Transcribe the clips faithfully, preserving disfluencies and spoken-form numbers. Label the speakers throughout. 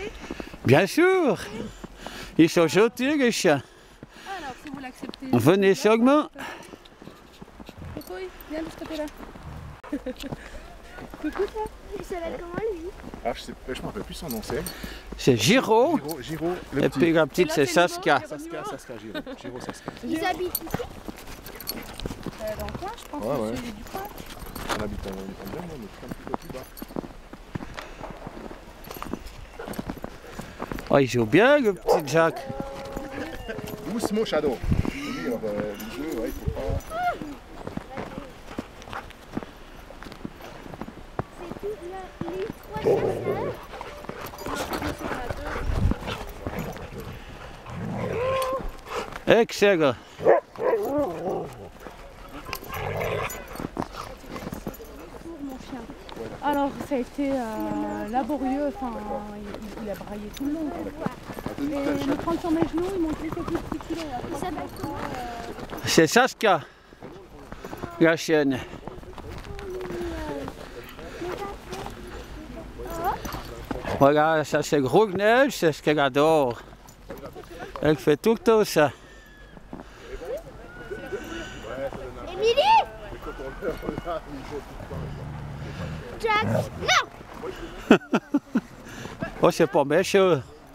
Speaker 1: l'acceptez?
Speaker 2: Bien sûr. Ils sont gentils les chiens.
Speaker 1: Alors, si vous l'acceptez...
Speaker 2: Venez seulement.
Speaker 1: Coucou, viens de ce côté-là. Coucou toi.
Speaker 3: Il s'appelle comment lui?
Speaker 4: Ah, je sais, je me rappelle plus son nom, c'est
Speaker 2: C'est Giro.
Speaker 4: Giro, Giro, le
Speaker 2: Et
Speaker 4: petit.
Speaker 2: puis la petite
Speaker 1: là,
Speaker 2: c'est
Speaker 1: c'est le
Speaker 2: Saskia.
Speaker 1: nom.
Speaker 4: Saskia, Saskia, Giro, Giro, Saskia.
Speaker 3: Ils habitent ici.
Speaker 1: Euh, dans le coin, je pense
Speaker 4: Ouais,
Speaker 1: que
Speaker 4: ouais.
Speaker 1: c'est du coin.
Speaker 4: On habite en bien, on est un petit peu plus bas.
Speaker 2: Oh, il joue bien le petit Jacques.
Speaker 4: Doucement, Shadow. Oui, alors, euh, le jeu, ouais, il faut pas...
Speaker 3: C'est tout le- les trois chasseurs.
Speaker 2: Excellent.
Speaker 1: Alors, ça a été euh, laborieux, enfin, il, il a braillé tout le long. Et me prendre sur mes genoux, ils m'ont dit quelques petits kilos.
Speaker 3: Il s'appelle comment?
Speaker 2: C'est Saskia, la chienne. Voilà, ça c'est Gros Neige, c'est ce qu'elle adore. Elle fait tout le temps ça.
Speaker 3: Émilie? Jack? Non!
Speaker 2: Oh, c'est pas méchant.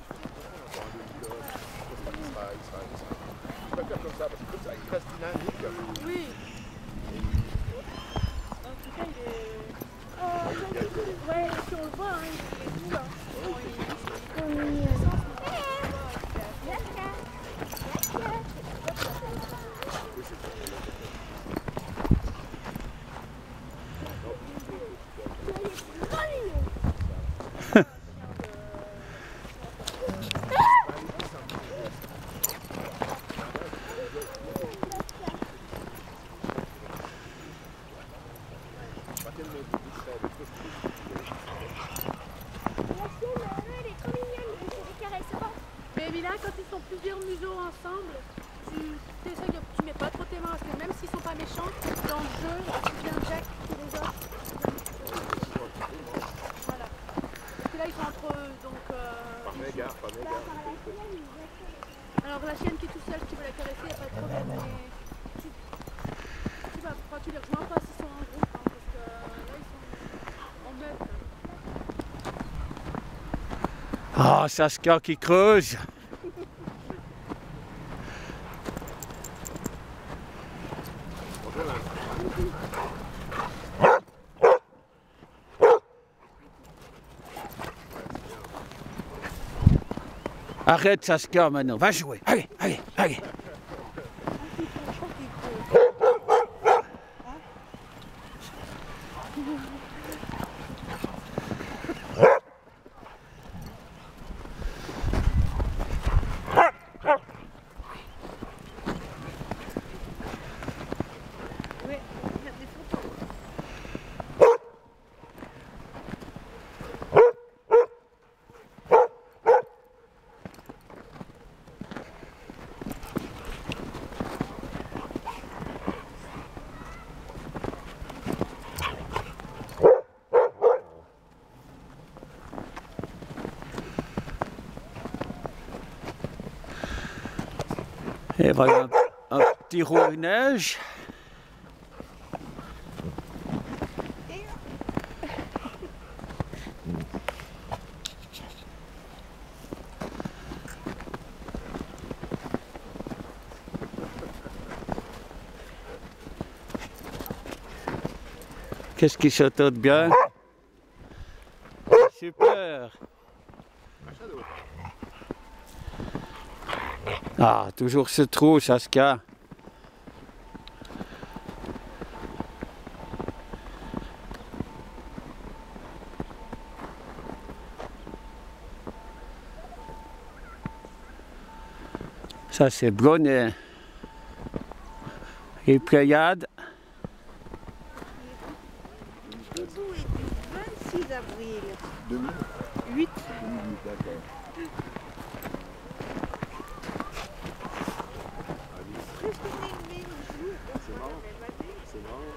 Speaker 1: Oui. En tout cas, il est... Ouais, si on le voit, hein, il est tout là. Mais là, quand ils sont plusieurs museaux ensemble, tu essayes de, tu mets pas trop tes mains parce que même s'ils sont pas méchants, dans le jeu, tu viens Jack qui les a. Voilà. Parce que là, ils sont entre eux, donc. Euh,
Speaker 4: Pas méga, pas méga.
Speaker 1: alors la chienne qui est tout seule, qui veut la caresser, il n'y a pas de problème. Mais tu, tu vas, enfin, tu les rejoins pas s'ils sont en groupe, hein, parce que là, ils sont en meute.
Speaker 2: Ah, Saskia qui creuse. Arrête Saskia maintenant, va jouer. Allez, allez, allez. Et voilà un, un petit roule-neige. Qu'est-ce qui saute bien? Super! Ah, toujours ce trou, Saskia. Ça, c'est Brunet. Et Pléiade.
Speaker 5: Hibou est du vingt-six avril.
Speaker 4: deux mille
Speaker 5: huit.
Speaker 4: deux mille huit, d'accord.
Speaker 5: Presque né le même jour.
Speaker 4: C'est marrant. C'est marrant.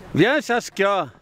Speaker 2: Viens, Saskia.